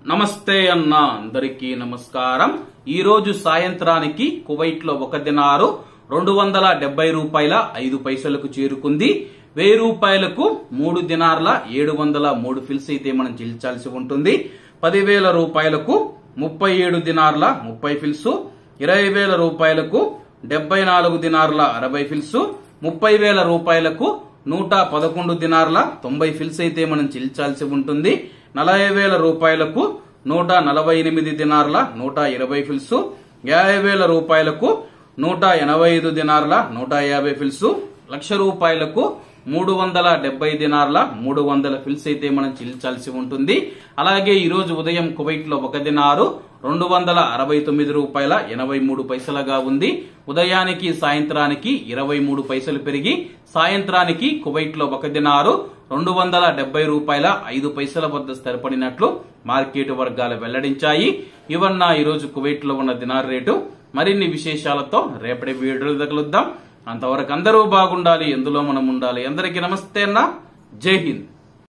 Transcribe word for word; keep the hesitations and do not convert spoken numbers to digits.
నమస్తే అన్న అందరికీ నమస్కారం। ఈ రోజు సాయంత్రానికి కువైట్ లో ఒక దినారు రెండు వందల డెబ్బై రూపాయల ఐదు పైసలకు చేరుకుంది। వెయ్యి రూపాయలకు మూడు దినార్ల ఏడు వందల మూడు ఫిల్స్ అయితే మనం చెల్లించాల్సి ఉంటుంది। పదివేల రూపాయలకు ముప్పై ఏడు దినార్ల ముప్పై ఫిల్స్, ఇరవై వేల రూపాయలకు డెబ్బై నాలుగు దినార్ల అరవై ఫిల్స్, ముప్పై వేల రూపాయలకు నూట పదకొండు దినార్ల తొంభై ఫిల్స్ అయితే మనం చెల్లించాల్సి ఉంటుంది। నలభై వేల రూపాయలకు నూట నలభై ఎనిమిది దినార్ల నూట ఇరవై ఫిల్స్, యాభై వేల రూపాయలకు నూట ఎనభై ఐదు దినార్ల నూట యాభై ఫిల్స్, లక్ష రూపాయలకు మూడు వందల డెబ్బై దినార్ల మూడు వందల ఫిల్స్ అయితే మనం చెల్లించాల్సి ఉంటుంది। అలాగే ఈ రోజు ఉదయం కువైట్ లో ఒక దినారు రెండు వందల అరవై తొమ్మిది రూపాయల ఎనభై మూడు పైసలుగా ఉంది। ఉదయానికి సాయంత్రానికి ఇరవై మూడు పైసలు పెరిగి సాయంత్రానికి కువైట్ లో ఒక దినారు రెండు వందల డెబ్బై రూపాయల ఐదు పైసల వద్ద స్థిరపడినట్లు మార్కెట్ వర్గాలు వెల్లడించాయి। ఇవన్న ఈ రోజు కువైట్ లో ఉన్న దినార్ రేటు। మరిన్ని విశేషాలతో రేపటి వీడియోలు తగులుద్దాం। అంతవరకు అందరూ బాగుండాలి, ఎందులో మనం ఉండాలి। అందరికీ నమస్తే అన్న, జై హింద్।